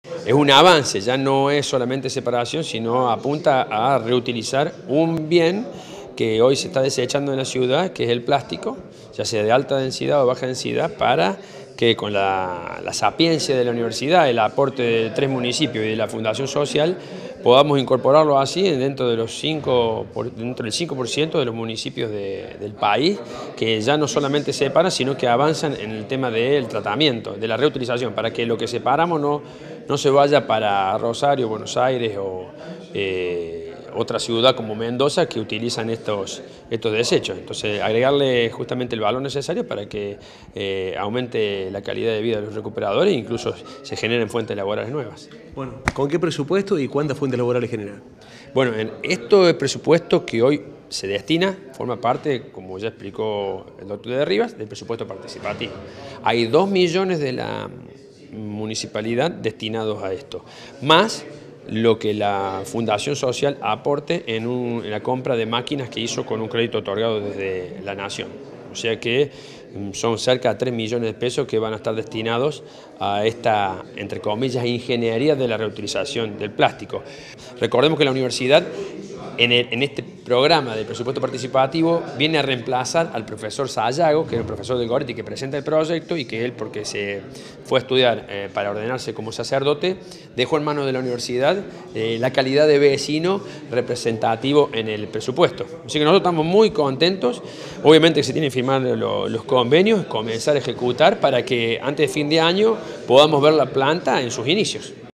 Es un avance, ya no es solamente separación, sino apunta a reutilizar un bien que hoy se está desechando en la ciudad, que es el plástico, ya sea de alta densidad o baja densidad, para que con la sapiencia de la universidad, el aporte de 3 municipios y de la Fundación Social, podamos incorporarlo así dentro del 5% de los municipios del país, que ya no solamente separan, sino que avanzan en el tema del tratamiento, de la reutilización, para que lo que separamos no se vaya para Rosario, Buenos Aires o otra ciudad como Mendoza que utilizan estos desechos. Entonces, agregarle justamente el valor necesario para que aumente la calidad de vida de los recuperadores e incluso se generen fuentes laborales nuevas. Bueno, ¿con qué presupuesto y cuántas fuentes laborales generan? Bueno, esto es presupuesto que hoy se destina, forma parte, como ya explicó el doctor de Rivas, del presupuesto participativo. Hay 2 millones de la municipalidad destinados a esto, más lo que la Fundación Social aporte en la compra de máquinas que hizo con un crédito otorgado desde la Nación. O sea que son cerca de 3 millones de pesos que van a estar destinados a esta, entre comillas, ingeniería de la reutilización del plástico. Recordemos que la universidad en este programa de presupuesto participativo viene a reemplazar al profesor Sayago, que es el profesor de Goretti que presenta el proyecto y que él, porque se fue a estudiar para ordenarse como sacerdote, dejó en manos de la universidad la calidad de vecino representativo en el presupuesto. Así que nosotros estamos muy contentos. Obviamente que se tienen que firmar los convenios, comenzar a ejecutar para que antes de fin de año podamos ver la planta en sus inicios.